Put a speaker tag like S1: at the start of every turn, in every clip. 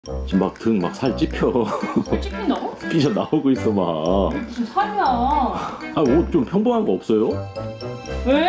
S1: 지금 막 등 막 살 찝혀.
S2: 살 찝힌다고?
S1: 삐져 나오고 있어 막.
S2: 무슨 살이야?
S1: 아, 옷 좀 평범한 거 없어요?
S2: 왜?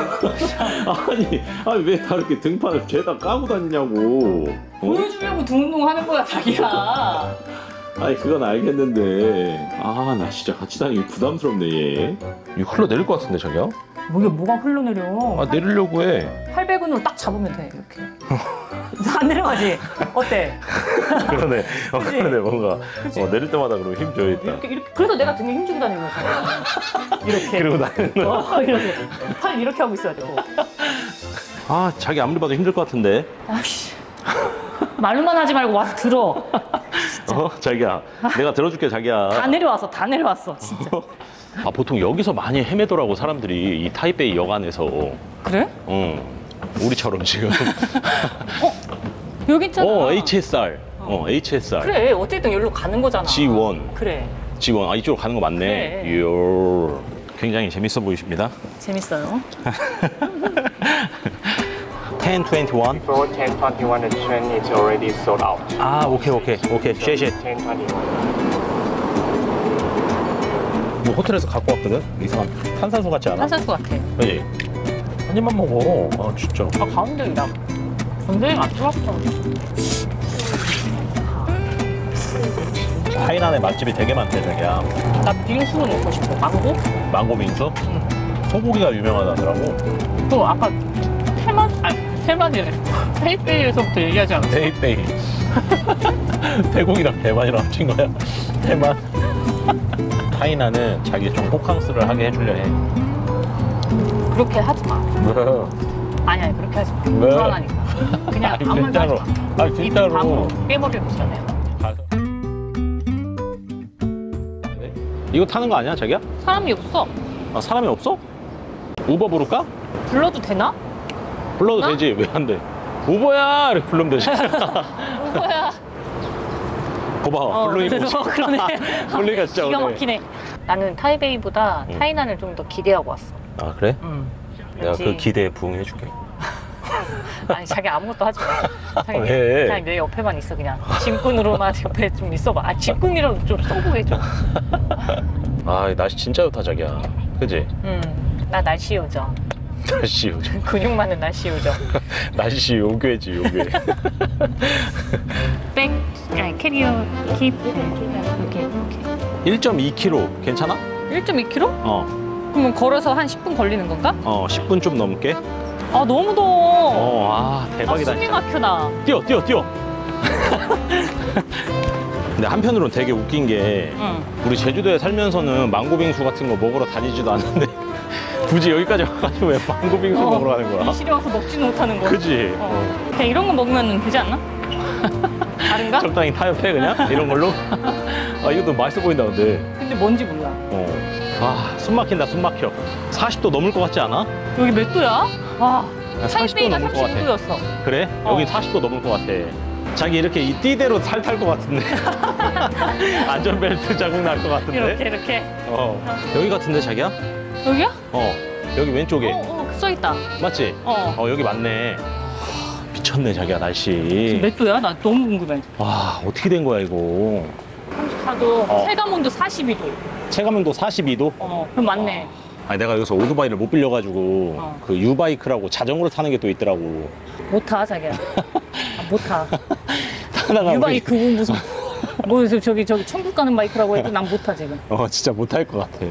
S1: 아니 왜 다 이렇게 등판을 죄다 까고 다니냐고.
S2: 보여주려고 둥둥 하는 거야 자기야.
S1: 아니 그건 알겠는데 아 나 진짜 같이 다니기 부담스럽네 얘. 이거 흘러내릴 것 같은데 자기야?
S2: 뭐가 흘러내려?
S1: 아 내리려고 해.
S2: 800원으로 딱 잡으면 돼 이렇게. 안 내려가지? 어때?
S1: 그러네.
S2: 그치?
S1: 그러네 뭔가.
S2: 그치?
S1: 내릴 때마다 그러면 힘 줘야겠다.
S2: 이렇게 그래서 내가 등에 힘주고 다니는 거잖아. 이렇게.
S1: 그러고 다니는 거야.
S2: 이렇게. 팔 이렇게 하고 있어야 되고.
S1: 아 자기 아무리 봐도 힘들 것 같은데.
S2: 아씨. 말로만 하지 말고 와서 들어.
S1: 자기야 내가 들어줄게 자기야.
S2: 다 내려왔어 진짜.
S1: 아 보통 여기서 많이 헤매더라고 사람들이 이 타이베이 여관에서.
S2: 그래?
S1: 응. 우리처럼 지금.
S2: 여기 있잖아.
S1: HSR. HSR.
S2: 그래 어쨌든 여기로 가는 거잖아.
S1: G1.
S2: 그래.
S1: G1. 아 이쪽으로 가는 거 맞네.
S2: 그래.
S1: 요. 굉장히 재밌어 보이십니다.
S2: 재밌어요.
S1: 1021.
S3: For 1021, the train is already sold out.
S1: 아 오케이. 쉐쉐.
S3: 1021.
S1: 이거 호텔에서 갖고 왔거든. 이상한 탄산수 같지 않아?
S2: 탄산수 같아.
S1: 그지? 한 입만 먹어. 아 진짜.
S2: 아 가운데이다. 굉장히 안 좋았어.
S1: 하이난에 맛집이 되게 많대 자기야.
S2: 나 빙수로 먹고 싶어. 망고?
S1: 망고 빙수?
S2: 응.
S1: 소고기가 유명하다더라고.
S2: 또 아까 테만이래. 테이페이에서부터 얘기하지 않았어?
S1: 테이페이. 태국이랑 대만이랑 합친 거야. 대만. 하이난은 자기 좀 호캉스를 하게 해주려 해.
S2: 그렇게 하지 마. 아니야 그렇게 하지 마.
S1: 왜?
S2: 불안하니까. 그냥
S1: 아니,
S2: 아무 말도 하지
S1: 진짜로.
S2: 마.
S1: 아니, 진짜로.
S2: 입 방으로 깨버리고 싶잖아요.
S1: 가서. 이거 타는 거 아니야 자기야?
S2: 사람이 없어.
S1: 아 사람이 없어? 우버 부를까?
S2: 불러도 되나?
S1: 불러도
S2: 나?
S1: 되지. 왜 안 돼? 우버야 이렇게 부르면 되지.
S2: 뭐야?
S1: 거봐 부르니까
S2: 그러네.
S1: 부르니까 진짜
S2: 기가
S1: 오네.
S2: 막히네. 나는 타이베이보다
S1: 응.
S2: 타이난을 좀 더 기대하고 왔어.
S1: 아 그래?
S2: 응.
S1: 내가 그 기대에 부응해줄게.
S2: 아니 자기 아무것도 하지 마. 자기
S1: 왜?
S2: 그냥 내 옆에만 있어 그냥. 짐꾼으로만 옆에 좀 있어봐. 아 짐꾼이라도 좀 써보게 좀.
S1: 아 날씨 진짜 좋다 자기야. 그지?
S2: 응. 나 날씨 요정.
S1: 날씨 요즘.
S2: 근육 많은 날씨 요정.
S1: 날씨 요괴지 요괴.
S2: 백, 아니 캐리어 킵. 오케이.
S1: 1.2km 괜찮아?
S2: 1.2km? 그러면 걸어서 한 10분 걸리는 건가?
S1: 10분 좀 넘게.
S2: 아 너무 더워.
S1: 아 대박이다.
S2: 아, 숨이 막혀 나.
S1: 뛰어. 근데 한편으로는 되게 웃긴 게
S2: 응.
S1: 우리 제주도에 살면서는 망고빙수 같은 거 먹으러 다니지도 않는데 굳이 여기까지 와가지고 왜 망고빙수 먹으러 가는 거야?
S2: 이 시리 와서 먹지는 못하는 거.
S1: 그지?
S2: 그냥 이런 거 먹으면 되지 않나? 다른가?
S1: 적당히 타협해 그냥? 이런 걸로? 아 이것도 맛있어 보인다 근데.
S2: 근데 뭔지 몰라.
S1: 숨 막힌다 숨 막혀. 40도 넘을 것 같지 않아?
S2: 여기 몇 도야? 와.
S1: 40도
S2: 타이베이가
S1: 넘을 것 같아.
S2: 39도였어.
S1: 그래? 여기 40도 넘을 것 같아. 자기 이렇게 이 띠대로 살 탈 것 같은데. 안전벨트 자국 날 것 같은데.
S2: 이렇게.
S1: 여기 같은데 자기야?
S2: 여기야?
S1: 여기 왼쪽에.
S2: 써있다.
S1: 맞지? 여기 맞네. 미쳤네 자기야 날씨.
S2: 몇 도야? 나 너무 궁금해.
S1: 와 어떻게 된 거야 이거.
S2: 34도, 체감온도 42도.
S1: 체감온도 42도?
S2: 그럼 맞네.
S1: 아니 내가 여기서 오토바이를 못 빌려가지고 그 유바이크라고 자전거를 타는 게 또 있더라고.
S2: 못 타, 자기야. 못 타.
S1: 타다가
S2: 유바이크 무슨 저기 천국 가는 바이크라고 해도 난 못 타 지금.
S1: 진짜 못 할 것 같아.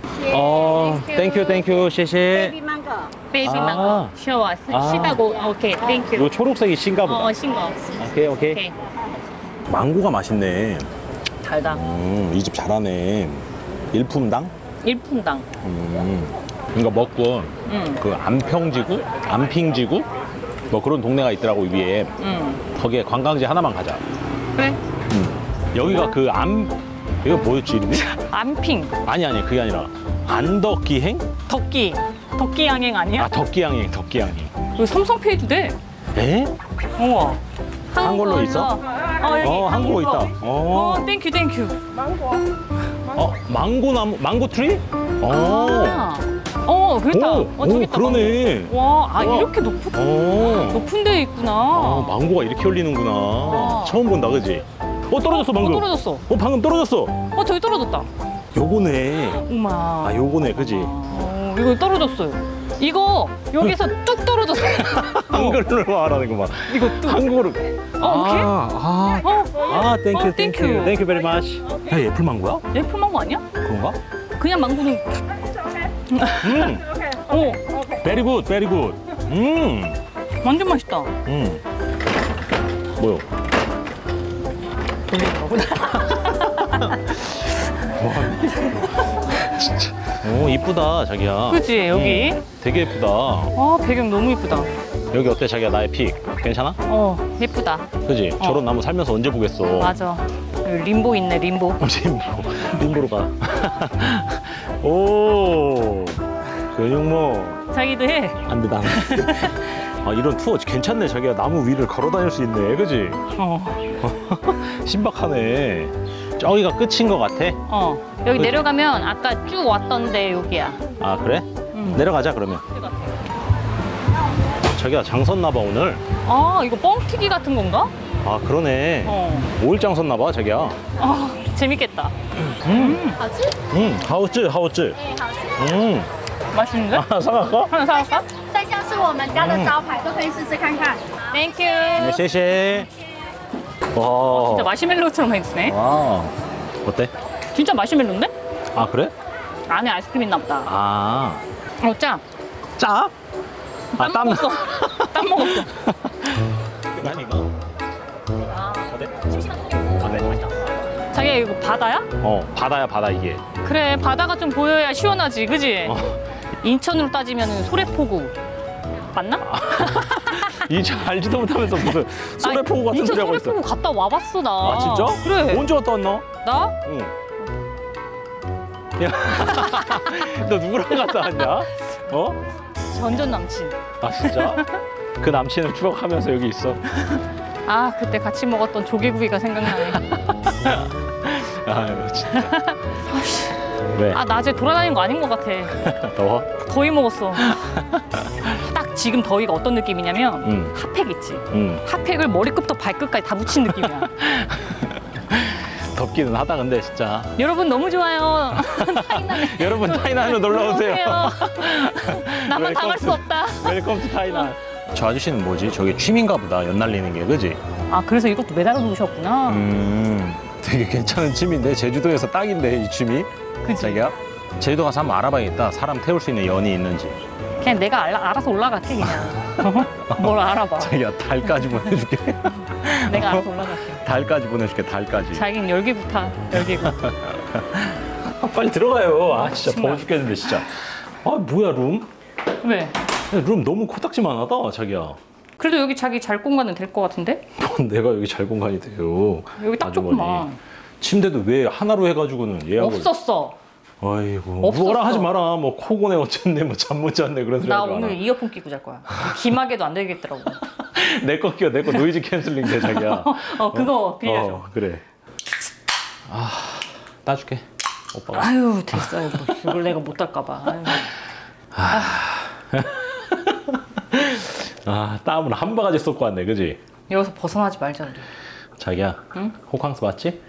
S1: 땡큐 쉐쉐.
S2: 베이비
S1: 아.
S2: 망고. 쉬워. 쉬다고. 오케이. 땡큐.
S1: 요 초록색이 신가 보다.
S2: 신거.
S1: 오케이. 망고가 맛있네.
S2: 달다.
S1: 이 집 잘하네. 일품당?
S2: 일품당.
S1: 이거 먹고 그 안평지구 뭐 그런 동네가 있더라고 위에. 거기에 관광지 하나만 가자.
S2: 그래.
S1: 여기가 그 이거 뭐였지 이름이?
S2: 안핑.
S1: 아니 그게 아니라 안덕기행?
S2: 덕기 양행 아니야?
S1: 덕기양행.
S2: 여기 삼성페이도 돼.
S1: 에?
S2: 우와.
S1: 한글로 있어?
S2: 여기
S1: 한국어 있다.
S2: 땡큐.
S1: 망고나무, 망고 트리?
S2: 그랬다. 저기 있다.
S1: 그러네.
S2: 와,
S1: 우와.
S2: 이렇게 높은 데 있구나.
S1: 망고가 이렇게 열리는구나.
S2: 와.
S1: 처음 본다, 그지? 떨어졌어, 방금.
S2: 떨어졌어.
S1: 방금 떨어졌어.
S2: 저기 떨어졌다.
S1: 요거네.
S2: 우마.
S1: 요거네, 그지?
S2: 이거 떨어졌어요. 이거 여기서 뚝 떨어졌어.
S1: 한글로 말하는구만.
S2: 이거 뚝.
S1: 한국어로.
S2: 땡큐.
S1: Thank you very much. 야, 애플 망고야?
S2: 애플 망고 아니야?
S1: 그런가?
S2: 그냥 망고는.
S1: Very good, very good.
S2: 완전 맛있다.
S1: 뭐요?
S2: 돌리는 거구나.
S1: 진짜. 이쁘다, 자기야.
S2: 그치, 여기?
S1: 되게 예쁘다.
S2: 배경 너무 이쁘다.
S1: 여기 어때, 자기야? 나의 픽. 괜찮아?
S2: 예쁘다.
S1: 그지? 저런 나무 살면서 언제 보겠어.
S2: 맞아. 여기 림보 있네, 림보.
S1: 림보로 가. 오, 근육모.
S2: 자기도 해.
S1: 안 돼, 난. 이런 투어 괜찮네, 자기야. 나무 위를 걸어 다닐 수 있네, 그지? 신박하네. 저기가 끝인 것 같아.
S2: 여기
S1: 그치?
S2: 내려가면 아까 쭉 왔던데 여기야.
S1: 아, 그래? 내려가자, 그러면. 자기야, 장 섰나 봐, 오늘.
S2: 이거 뻥튀기 같은 건가?
S1: 그러네. 5일장 섰나 봐, 자기야.
S2: 재밌겠다.
S1: 하우즈.
S2: 맛있는데?
S1: 사갈까?
S2: 하나 사갈까?
S4: 这像是我们家的招牌，都可以试试看看。
S2: 땡큐.
S1: 네, 쉐쉐. 와.
S2: 진짜 마시멜로처럼 해주네.
S1: 와. 어때?
S2: 진짜 마시멜로인데?
S1: 그래?
S2: 안에 아이스크림 있나 보다. 짜.
S1: 짜?
S2: 땀 먹었어. 땀 먹었어.
S1: 난 이거. 어때? 네.
S2: 자기야 이거 바다야?
S1: 바다야, 바다, 이게.
S2: 그래, 바다가 좀 보여야 시원하지, 그지?
S1: 어.
S2: 인천으로 따지면 소래포구. 맞나?
S1: 이제 알지도 못하면서 무슨 소래포구 같은
S2: 인천
S1: 소리 하고 있어.
S2: 소래포구 갔다 와봤어, 나.
S1: 진짜?
S2: 그래.
S1: 언제 갔다 왔나?
S2: 나?
S1: 응. 야, 너 누구랑 갔다 왔냐?
S2: 전전 남친.
S1: 진짜? 그 남친을 추억하면서 여기 있어.
S2: 그때 같이 먹었던 조개구이가 생각나네.
S1: 아유, 진짜. 왜?
S2: 낮에 돌아다니는 거 아닌 것 같아.
S1: 더워?
S2: 더위 먹었어. 딱 지금 더위가 어떤 느낌이냐면 핫팩 있지? 핫팩을 머리끝부터 발끝까지 다 묻힌 느낌이야.
S1: 덥기는 하다, 근데 진짜.
S2: 여러분 너무 좋아요.
S1: 여러분, 타이난으로 놀러 오세요.
S2: 나만 당할 수 없다.
S1: 웰컴 투 타이난. 저 아저씨는 뭐지? 저기 취미인가 보다, 연 날리는 게, 그지?
S2: 그래서 이것도 매달아 놓으셨구나.
S1: 되게 괜찮은 취미인데, 제주도에서 딱인데, 이 취미?
S2: 그치?
S1: 자기야? 제주도 가서 한번 알아봐야겠다. 사람 태울 수 있는 연이 있는지.
S2: 그냥 내가 알아서 올라갈게, 그냥. 뭘 알아봐.
S1: 자기야, 달까지 보내줄게.
S2: 내가 알아서 올라갈게.
S1: 달까지 보내줄게, 달까지.
S2: 자기는 열기구 타, 열기구.
S1: 빨리 들어가요. 진짜
S2: 정말.
S1: 더워 죽겠는데, 진짜. 뭐야, 룸?
S2: 왜?
S1: 야, 룸 너무 코딱지만 하다, 자기야.
S2: 그래도 여기 자기 잘 공간은 될 것 같은데?
S1: 내가 여기 잘 공간이 돼요.
S2: 여기 딱
S1: 아주머니.
S2: 좋구만.
S1: 침대도 왜 하나로 해가지고는 예약을.
S2: 없었어.
S1: 아이고.
S2: 없었어.
S1: 뭐라 하지 마라. 뭐 코고네 어쨌네, 뭐 잠 못 잤네, 그런 소리
S2: 나
S1: 하지 마라.
S2: 오늘 이어폰 끼고 잘 거야. 기막에도 안 되겠더라고.
S1: 내 거 끼워, 내 거 노이즈 캔슬링 돼, 자기야.
S2: 그거 빌려줘.
S1: 그래. 따줄게, 오빠가.
S2: 아유, 됐어요. 뭐, 이걸 내가 못 딸까 봐.
S1: 땀을 한 바가지 쏟고 왔네, 그지?
S2: 여기서 벗어나지 말자, 우리.
S1: 자기야,
S2: 응?
S1: 호캉스 맞지?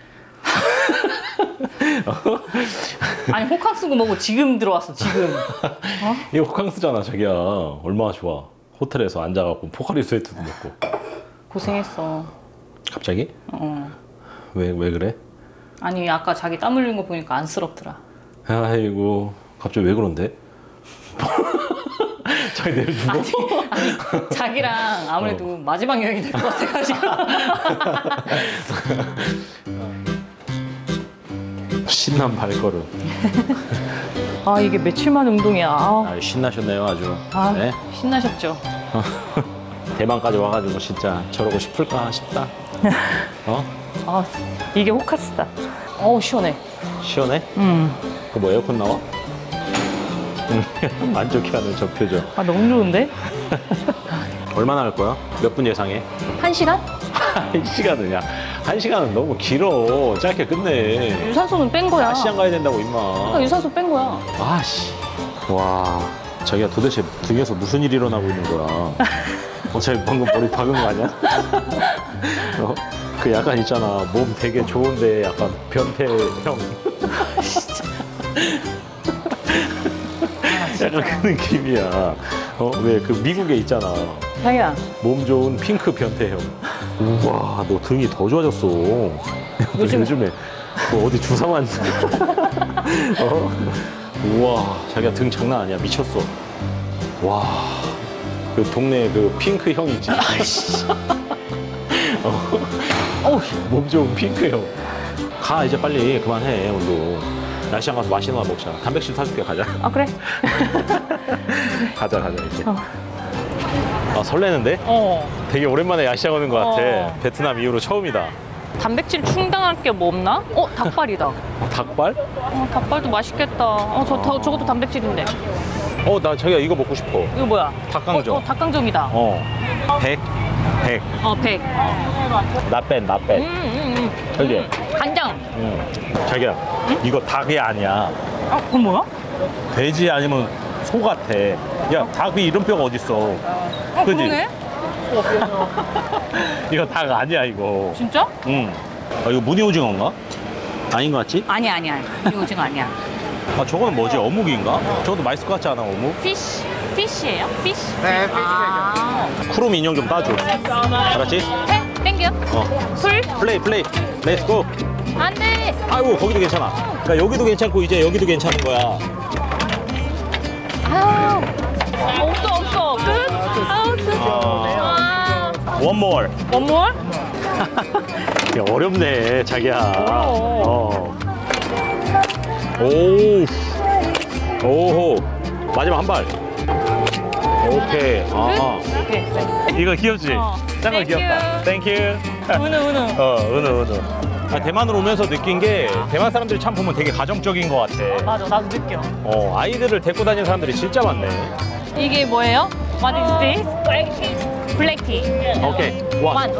S2: 아니, 호캉스고 뭐고 지금 들어왔어, 지금.
S1: 이게 호캉스잖아, 자기야. 얼마나 좋아. 호텔에서 앉아갖고 포카리 스웨트도 먹고.
S2: 고생했어.
S1: 갑자기? 왜 그래?
S2: 아니, 아까 자기 땀 흘린 거 보니까 안쓰럽더라.
S1: 아이고, 갑자기 왜 그런데? 자기 내일 죽어?
S2: 아니, 자기랑 아무래도 마지막 여행이 될 것 같아가지고.
S1: 신난 발걸음.
S2: 이게 며칠만 운동이야.
S1: 신나셨네요, 아주. 네?
S2: 신나셨죠?
S1: 대만까지 와가지고 진짜 저러고 싶을까 싶다.
S2: 이게 호캉스다. 시원해.
S1: 시원해? 그 뭐 에어컨 나와? 만족해하는 저 표정.
S2: 너무 좋은데?
S1: 얼마나 할 거야? 몇 분 예상해?
S2: 1시간?
S1: 1시간은 야, 1시간은 너무 길어. 짧게 끝내.
S2: 유산소는 뺀 거야.
S1: 시장 가야 된다고 임마.
S2: 유산소 뺀 거야.
S1: 아씨, 와, 자기가 도대체 등에서 무슨 일이 일어나고 있는 거야? 자기 방금 머리 박은 거 아니야? 그 약간 있잖아. 몸 되게 좋은데 약간 변태형. 약간 그 느낌이야. 왜 그 미국에 있잖아.
S2: 자기야.
S1: 몸 좋은 핑크 변태형. 우와, 너 등이 더 좋아졌어. 요즘에 뭐 어디 주사 맞는? 우와, 자기가 등 장난 아니야. 미쳤어. 와, 그 동네 그 핑크 형 있지? 몸 좋은 핑크 형. 가, 이제 빨리 그만해, 운동. 야시장 가서 맛있는 거 먹자. 단백질 사줄게, 가자.
S2: 아, 그래?
S1: 가자, 이제. 아, 설레는데? 되게 오랜만에 야시장 오는 것 같아. 베트남 이후로 처음이다.
S2: 단백질 충당할 게 뭐 없나? 닭발이다.
S1: 닭발?
S2: 닭발도 맛있겠다. 저것도 단백질인데.
S1: 나 자기가 이거 먹고 싶어.
S2: 이거 뭐야?
S1: 닭강정.
S2: 닭강정이다.
S1: 백.
S2: 백.
S1: not bad. 그지?
S2: 간장.
S1: 자기야, 이거 닭이 아니야.
S2: 그건 뭐야?
S1: 돼지 아니면 소 같아. 야, 닭이 이름표가 어딨어. 그지?
S2: 그러네?
S1: 이거 닭 아니야, 이거.
S2: 진짜?
S1: 응. 이거 무늬오징어인가? 아닌 것 같지?
S2: 아니야. 이 오징어 아니야.
S1: 저거는 뭐지? 어묵인가? 저것도 맛있을 것 같지 않아, 어묵?
S2: 피쉬예요? 피쉬?
S3: 네,
S1: 쿠룸 인형 좀 따줘. 알았지?
S2: 땡겨. 풀?
S1: 플레이. 렛츠고.
S2: 안 돼.
S1: 아이고, 거기도 괜찮아. 그러니까 여기도 괜찮고 이제 여기도 괜찮은 거야.
S2: 없어. 끝?
S1: One more.
S2: 원몰?
S1: 야, 어렵네, 자기야.
S2: 어려워.
S1: 오호. 마지막 한 발. 오케이.
S2: 오케이.
S1: 이거 귀엽지? 짠 거
S2: Thank
S1: 귀엽다.
S2: you.
S1: 땡큐.
S2: 은우.
S1: 은우. 대만으로 오면서 느낀 게 대만 사람들이 참 보면 되게 가정적인 것 같아.
S2: 맞아, 나도 느껴.
S1: 아이들을 데리고 다니는 사람들이 진짜 많네.
S2: 이게 뭐예요? What is this? Black tea.
S1: 오케이. 원.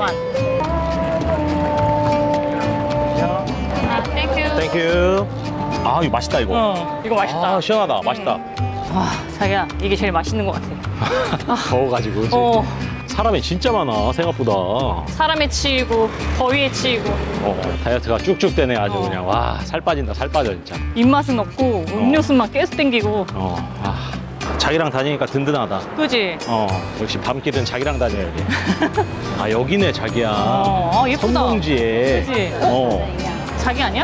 S2: 땡큐.
S1: 땡큐. 이거 맛있다, 이거.
S2: 이거 맛있다.
S1: 시원하다. 맛있다.
S2: 자기야, 이게 제일 맛있는 것 같아.
S1: 더워가지고. 그치? 사람이 진짜 많아, 생각보다.
S2: 사람에 치이고, 더위에 치이고.
S1: 다이어트가 쭉쭉 되네, 아주 그냥. 와, 살 빠진다, 살 빠져, 진짜.
S2: 입맛은 없고, 음료수만 계속 땡기고.
S1: 자기랑 다니니까 든든하다.
S2: 그지?
S1: 역시 밤길은 자기랑 다녀야 돼. 여기네, 자기야.
S2: 예쁘다.
S1: 선봉지에.
S2: 그지? 자기 아니야?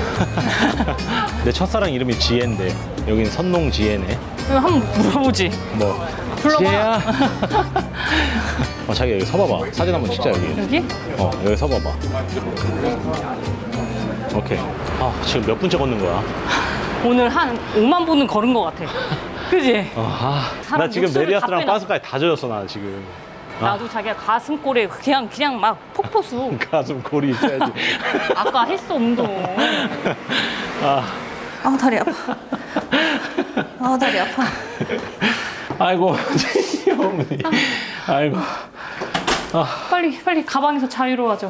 S1: 내 첫사랑 이름이 지혜인데 여긴 선농지혜네.
S2: 그럼 한번 물어보지.
S1: 뭐?
S2: 불러봐.
S1: 지혜야. 자기 여기 서봐봐. 사진 한번 찍자, 여기.
S2: 여기?
S1: 여기 서봐봐. 오케이. 지금 몇 분째 걷는 거야?
S2: 오늘 한 5만 분은 걸은 것 같아. 그지?
S1: 나 지금
S2: 목소리
S1: 메리아스랑
S2: 다
S1: 바스까지 다 젖었어, 나 지금.
S2: 나도 자기가 가슴골에 그냥 막 폭포수.
S1: 가슴 골이 있어야지.
S2: 아까 했어, 운동. 다리 아파. 다리 아파.
S1: 아이고, 어머니. 아이고.
S2: 빨리 가방에서 자유로워져.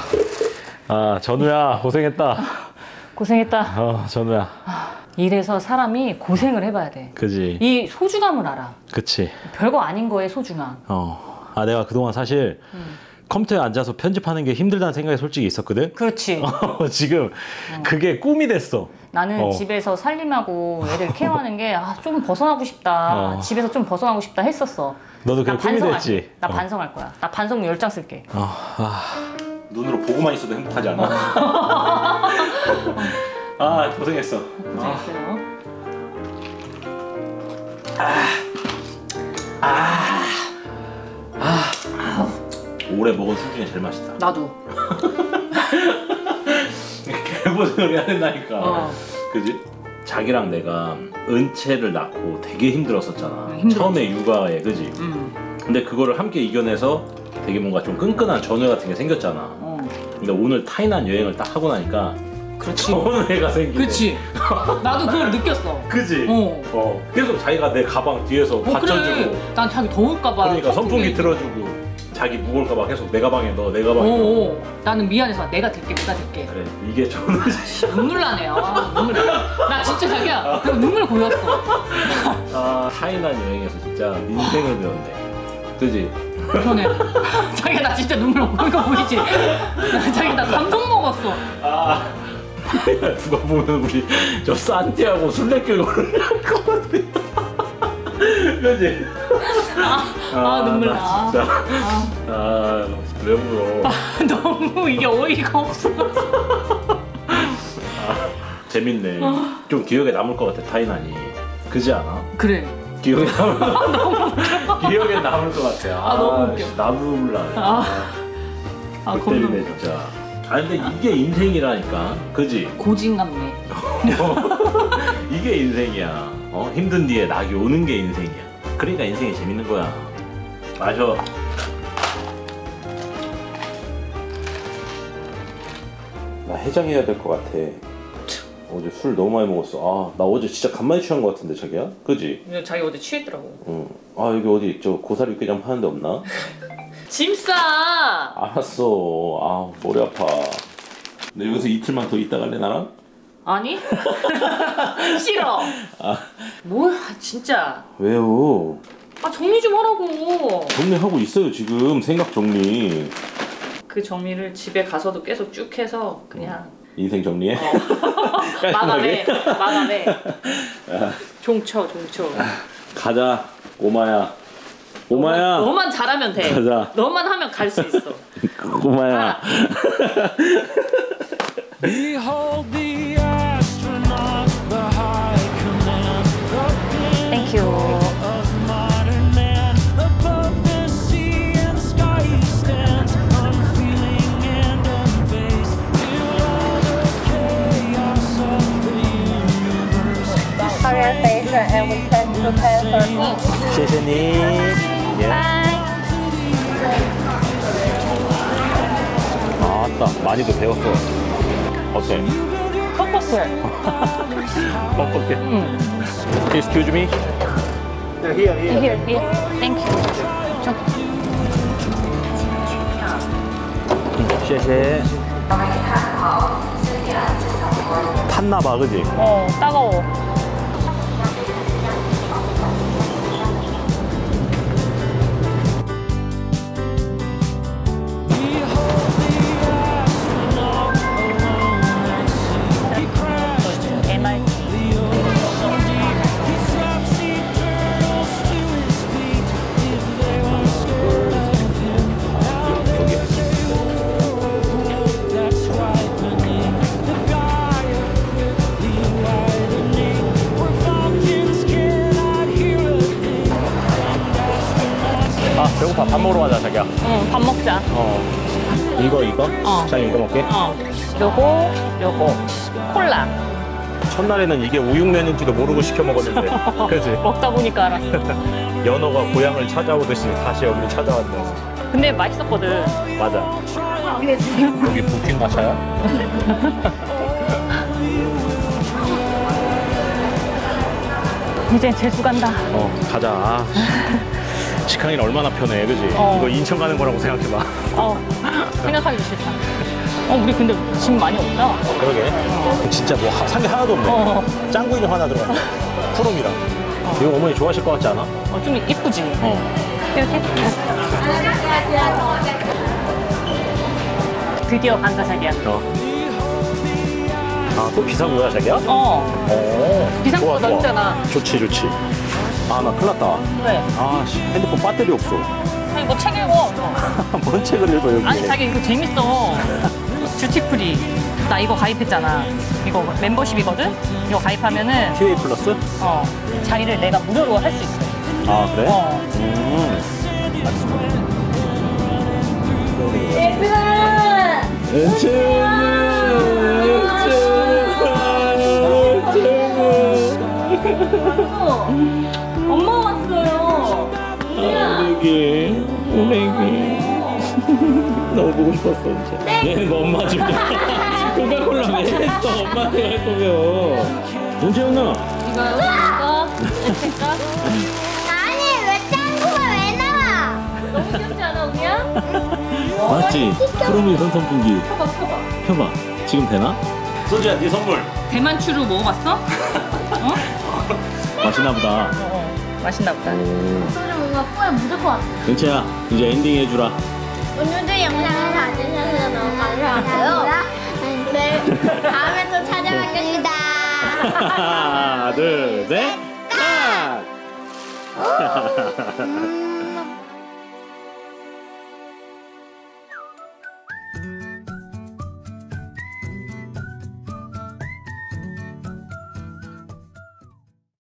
S1: 전우야, 고생했다.
S2: 고생했다.
S1: 전우야.
S2: 이래서 사람이 고생을 해봐야 돼.
S1: 그지.
S2: 이 소중함을 알아.
S1: 그치.
S2: 별거 아닌 거에 소중함.
S1: 내가 그동안 사실 컴퓨터에 앉아서 편집하는 게 힘들다는 생각이 솔직히 있었거든?
S2: 그렇지.
S1: 지금 그게 꿈이 됐어.
S2: 나는 집에서 살림하고 애들 케어하는 게 좀 벗어나고 싶다. 집에서 좀 벗어나고 싶다 했었어.
S1: 너도 그게 꿈이 됐지?
S2: 나 반성할 거야. 나 반성 10장 쓸게.
S1: 눈으로 보고만 있어도 행복하지 않아? 고생했어.
S2: 고생했어요.
S1: 올해 먹은 술 중에 제일 맛있다.
S2: 나도.
S1: 개고생을 해야 된다니까. 그지? 자기랑 내가 은채를 낳고 되게 힘들었었잖아. 처음에 육아에, 그지? 근데 그거를 함께 이겨내서 되게 뭔가 좀 끈끈한 전우 같은 게 생겼잖아. 근데 오늘 타이난 여행을 딱 하고 나니까
S2: 그렇지.
S1: 전우애가 생기네.
S2: 그치. 나도 그걸 느꼈어.
S1: 그지? 계속 자기가 내 가방 뒤에서 받쳐주고.
S2: 그래. 난 자기 더울까봐.
S1: 그러니까 선풍기 틀어주고. 자기 무거울까봐 계속 내 가방에 넣어, 내 가방에 넣어.
S2: 오, 나는 미안해서 내가 들게, 내가 들게.
S1: 그래, 이게 저는
S2: 눈물 나네요. 눈물 나. 나 진짜 자기야, 눈물 고였어.
S1: 타이난 여행에서 진짜 인생을 배웠네. 그지?
S2: 그러네. 자기야, 나 진짜 눈물 고이거 보이지? 자기 나 감동 먹었어.
S1: 누가 보면 우리 저 산티아고 순례길을 할것 같아. 그지?
S2: 눈물 나.
S1: 진짜. 왜 울어?
S2: 너무 이게 어이가 없어.
S1: 재밌네. 좀 기억에 남을 것 같아, 타이난이. 그지 않아?
S2: 그래.
S1: 기억에 남을 기억에 남을 것 같아.
S2: 너무 웃겨.
S1: 나도 눈물 나네. 그때리네 진짜. 근데 이게 인생이라니까, 그지?
S2: 고진감네.
S1: 이게 인생이야. 힘든 뒤에 낙이 오는 게 인생이야. 그러니까 인생이 재밌는 거야. 마셔. 나 해장해야 될 것 같아. 어제 술 너무 많이 먹었어. 나 어제 진짜 간만에 취한 것 같은데, 자기야? 그지?
S2: 자기 어제 취했더라고.
S1: 응. 여기 어디 저 고사리 육개장 파는 데 없나?
S2: 짐 싸!
S1: 알았어. 머리 아파. 너 여기서 이틀만 더 있다 갈래, 나랑?
S2: 아니? 싫어. 뭐야, 진짜.
S1: 왜요?
S2: 정리 좀 하라고.
S1: 정리하고 있어요, 지금. 생각 정리.
S2: 그 정리를 집에 가서도 계속 쭉 해서 그냥
S1: 인생 정리해?
S2: 마감해. 종쳐.
S1: 가자, 꼬마야. 꼬마야.
S2: 너만 잘하면 돼.
S1: 가자.
S2: 너만 하면 갈 수 있어.
S1: 꼬마야.
S5: Behold the astronaut, the high command,
S2: Thank you.
S5: of modern man. Above the sea and sky he stands, unfeeling and unfazed. Through all the chaos of the universe.
S4: Korean station and we can to Paris.
S1: 谢谢你. 아따, 많이도 배웠어. 어때?
S2: 퍽퍽해.
S1: 뻑뻑해. Excuse me?
S2: Here. Thank you.
S1: 谢谢. 탔나봐, 그지?
S2: 따가워.
S1: 배고파. 밥 먹으러 가자, 자기야.
S2: 응, 밥 먹자.
S1: 이거? 자기 이거 먹게?
S2: 요거. 콜라.
S1: 첫날에는 이게 우육면인지도 모르고 시켜 먹었는데. 그지?
S2: 먹다 보니까 알았어.
S1: 연어가 고향을 찾아오듯이 다시 여기를 찾아왔네.
S2: 근데 맛있었거든.
S1: 맞아. 여기 부킹 마차야?
S2: 이제 제주 간다.
S1: 가자. 직항이는 얼마나 편해, 그지? 이거 인천 가는 거라고 생각해봐.
S2: 생각하기 싫다. 우리 근데 짐 많이 없다.
S1: 그러게. 진짜 뭐 산 게 하나도 없네. 짱구 인형 하나 들어가. 푸름이랑. 이거 어머니 좋아하실 것 같지 않아?
S2: 좀 이쁘지? 이렇게. 드디어 간다, 자기야.
S1: 또 비상구야, 자기야?
S2: 비상구가
S1: 좋아.
S2: 넓잖아.
S1: 좋지. 나 큰일 났다.
S2: 왜?
S1: 핸드폰 배터리 없어.
S2: 아니, 뭐 책 읽어.
S1: 뭔 책을 읽어, 여기?
S2: 아니, 자기 이거 재밌어. 듀티프리. 나 이거 가입했잖아. 이거 멤버십이거든? 이거 가입하면은
S1: TA 플러스?
S2: 자리를 내가 무료로 할 수 있어.
S1: 그래?
S2: 엄마 왔어요.
S1: 우리 너무 보고 싶었어, 진짜. 얘는 너 엄마 좀 코카콜라 왜 했어? 엄마한테 할 거면. 은채 누나.
S2: 이거.
S4: 아니 왜 짱구가 왜 나와?
S2: 너무 귀엽지 않아, 우미야?
S1: 맞지? 푸르미 선선풍기.
S2: 펴봐.
S1: 펴봐. 지금 되나? 소주야, 네 선물.
S2: 대만 추루 먹어봤어? 어?
S1: 맛있나 보다.
S2: 맛있나 보다.
S6: 소주 뭔가 코에 묻을 것 같아.
S1: 은채야, 이제 엔딩 해주라.
S6: 오늘도 영상을 봐주셔서 너무 감사하고요. 네, 다음에 또 찾아뵙겠습니다.
S1: 하나, 둘, 셋, 딱!